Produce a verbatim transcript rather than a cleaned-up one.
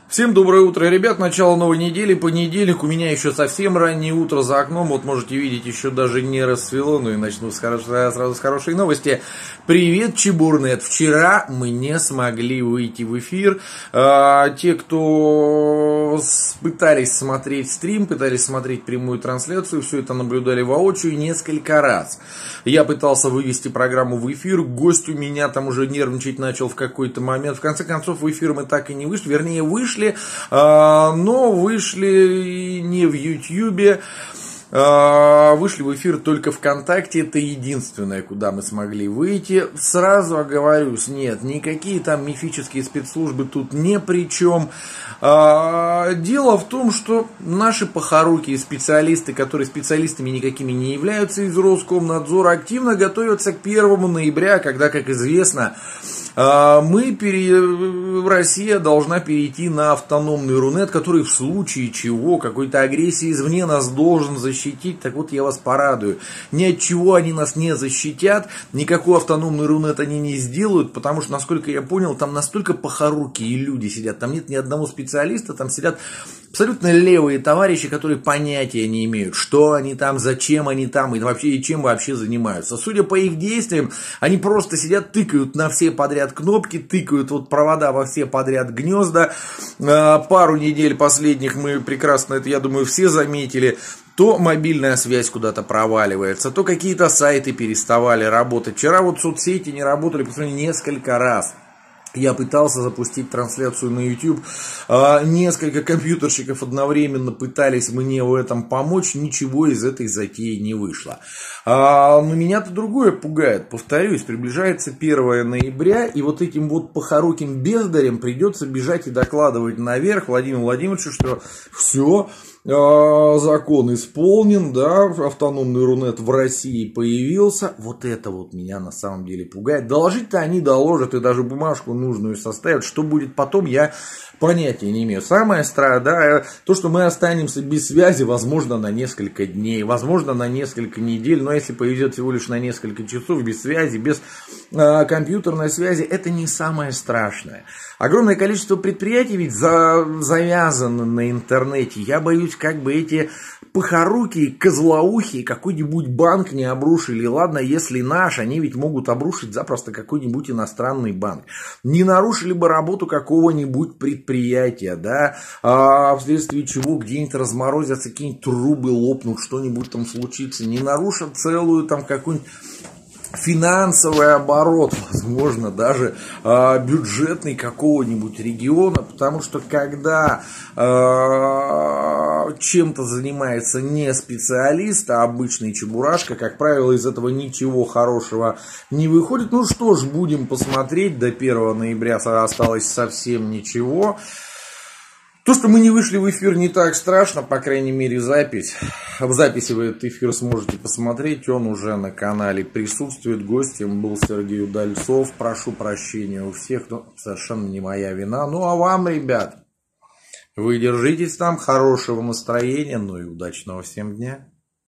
Всем доброе утро, ребят, начало новой недели, понедельник, у меня еще совсем раннее утро за окном, вот можете видеть, еще даже не рассвело, ну и начну с хорош... сразу с хорошей новости. Привет, Чебурнет, вчера мы не смогли выйти в эфир, а, те, кто пытались смотреть стрим, пытались смотреть прямую трансляцию, все это наблюдали воочию несколько раз. Я пытался вывести программу в эфир, гость у меня там уже нервничать начал в какой-то момент, в конце концов в эфир мы так и не вышли, вернее вышли, но вышли не в Ютьюбе, вышли в эфир только ВКонтакте, это единственное, куда мы смогли выйти. Сразу оговорюсь, нет, никакие там мифические спецслужбы тут ни при чем. Дело в том, что наши похорукие специалисты, которые специалистами никакими не являются из Роскомнадзора, активно готовятся к первому ноября, когда, как известно, мы, пере... Россия должна перейти на автономный Рунет, который в случае чего, какой-то агрессии извне нас должен защитить. Так вот, я вас порадую. Ни от чего они нас не защитят, никакой автономный Рунет они не сделают, потому что, насколько я понял, там настолько похорукие люди сидят, там нет ни одного специалиста, там сидят абсолютно левые товарищи, которые понятия не имеют, что они там, зачем они там и вообще и чем вообще занимаются. Судя по их действиям, они просто сидят, тыкают на все подряд кнопки, тыкают вот провода во все подряд гнезда. Пару недель последних мы прекрасно это, я думаю, все заметили. То мобильная связь куда-то проваливается, то какие-то сайты переставали работать. Вчера вот соцсети не работали, посмотрите, несколько раз. Я пытался запустить трансляцию на YouTube, несколько компьютерщиков одновременно пытались мне в этом помочь, ничего из этой затеи не вышло. Но меня-то другое пугает, повторюсь, приближается первое ноября, и вот этим вот похоруким бездарям придется бежать и докладывать наверх Владимиру Владимировичу, что все, закон исполнен, да, автономный Рунет в России появился. Вот это вот меня на самом деле пугает. Доложить-то они доложат и даже бумажку нужную составят. Что будет потом, я понятия не имею. Самое страшное, да, то, что мы останемся без связи, возможно, на несколько дней, возможно, на несколько недель, но если повезет всего лишь на несколько часов без связи, без э, компьютерной связи, это не самое страшное. Огромное количество предприятий ведь за, завязано на интернете. Я боюсь, как бы эти похорукие, козлоухие какой-нибудь банк не обрушили. Ладно, если наш, они ведь могут обрушить запросто какой-нибудь иностранный банк. Не нарушили бы работу какого-нибудь предприятия, да, а вследствие чего где-нибудь разморозятся, какие-нибудь трубы лопнут, что-нибудь там случится. Не нарушат целую там какую-нибудь финансовый оборот, возможно, даже э, бюджетный какого-нибудь региона, потому что когда э, чем-то занимается не специалист, а обычный чебурашка, как правило, из этого ничего хорошего не выходит. Ну что ж, будем посмотреть, до первого ноября осталось совсем ничего. То, что мы не вышли в эфир, не так страшно, по крайней мере, запись. В записи вы этот эфир сможете посмотреть, он уже на канале присутствует. Гостем был Сергей Удальцов. Прошу прощения у всех, но совершенно не моя вина. Ну а вам, ребят, вы держитесь там, хорошего настроения, ну и удачного всем дня.